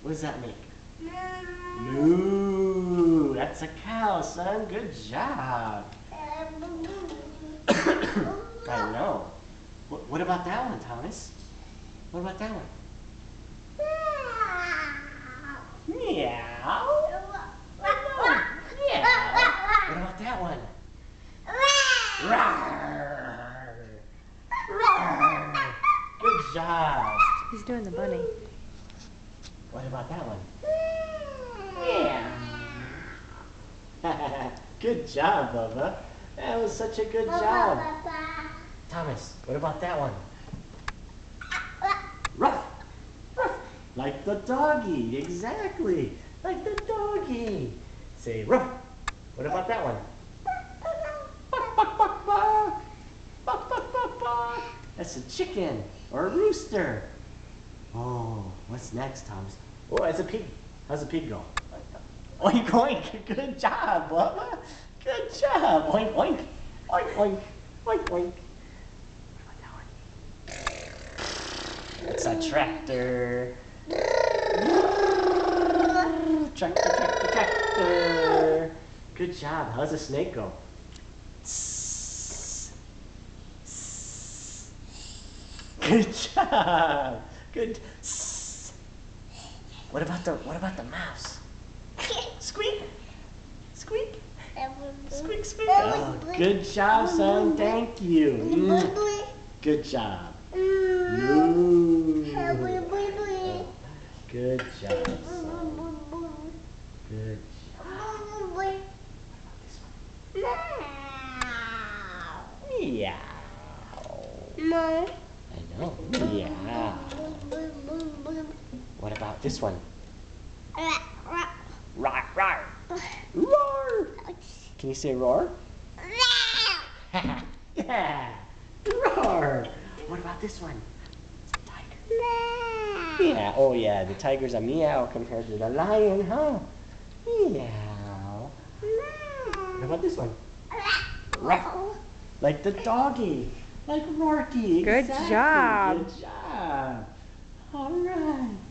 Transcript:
What does that make? Moo. That's a cow, son. Good job. I know. What about that one, Thomas? What about that one? Meow. Yeah. What about that one? Rawr. Rawr. Good job. He's doing the bunny. What about that one? Yeah. Good job, Bubba. That was such a good job. Thomas, what about that one? Ruff. Ruff. Like the doggy. Exactly. Like the doggy. Say ruff. What about that one? Buck, buck, buck, buck. Buck, buck, buck, buck. That's a chicken or a rooster. Oh, what's next, Thomas? Oh, it's a pig. How's a pig go? Oink, oink. Good job, Bubba. Good job. Oink, oink. Oink, oink. Oink, oink. What about that one? It's a tractor. Tractor, tractor, tractor. Good job. How's a snake go? Good job. Good. What about the mouse? Squeak. Squeak. Squeak, squeak. Oh, good job, son. Thank you. Good job. Moo. Good job, son. Good job. Meow. No. I know. Meow. What about this one? Roar, roar. Roar. Can you say roar? Yeah. Roar. What about this one? It's a tiger. Yeah. Oh yeah, the tiger's a meow compared to the lion, huh? Meow. What about this one? Ruff. Like the doggy. Like Roarky. Good Exactly. job. Good job. All right.